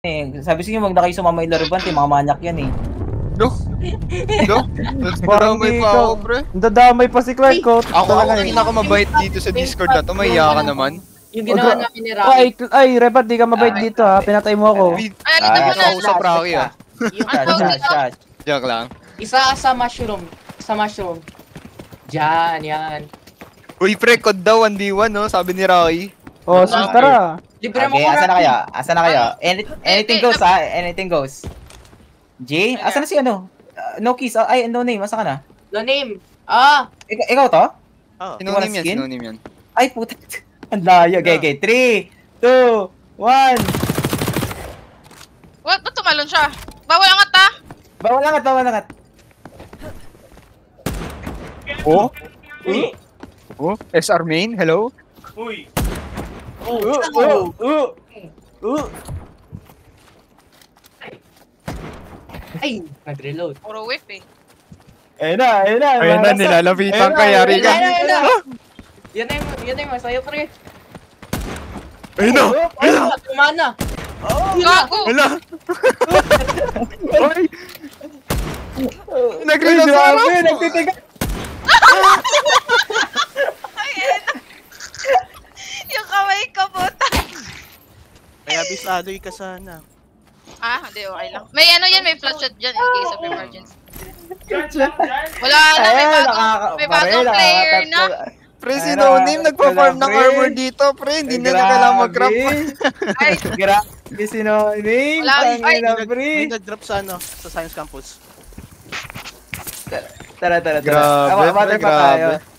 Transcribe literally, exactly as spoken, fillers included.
Eh, sabi sa inyo, wag na kayo sumama yung Laribant eh, mga manyak yan eh. No? No? Nadamay pa ako, pre. Dadamay pa si Clark ko. Ako ako pinakamabait dito sa Discord na to, may ka naman. Yung ginawa namin ni Rocky. Ay, ay, Rebat, di ka mabait dito ha. Pinatay mo ako. Ay, ano na ako sa Rocky ah. Shot, shot, shot. Joke lang. Isa sa mushroom. Sa mushroom. Diyan, yan. Uy, pre, code daw, one v one, no? Sabi ni Rocky. Oh, sus, tara. Libre mo Okay, ko, asa na Rocky. kayo? Asa na kayo? Any- anything goes ha? Anything goes. J? Asa na si ano? Uh, no keys. Ay, no name. Asa ka na? No name. Ah! Ikaw, ikaw to? Sinonim yan, skin? sinonim yan. Ay, puta. Ang layo. Okay, okay. three, two, one. What? Ba't tumalon siya? Bawal angat ah! Bawal angat, bawal angat. Oh? Uy. Oh? S R main? Hello? Uy. Uh, uh, uh, uh. Ay! Nag-reload. Puro whip eh. Ayun na, ayun na. Ayun na, nilalapitan ka, yari ka. Yan na, yan na! Yan na yung, yan na yung masaya, pre. Ayun na! Ayun na! Tumana! Gago! Wala! Oy! Nag-reload sa harap! Nagtitiga. Yung kamay ko, puta! Kaya bisadoy ka sana. Ah, hindi, okay lang. May ano yan, may flash shot dyan in case of emergency. Wala na, may bagong, may bagong player na. Pre, si No Name nagpa-farm ng armor dito, pre. Hindi na na kailangan mag-crop. Ay, Grabe si No Name. Wala, ay, Tangina, May, nag- pre. may nag-drop sa ano, sa Science Campus. Tara, tara, tara. Grabe, Ah, pre, battle pa tayo. grabe.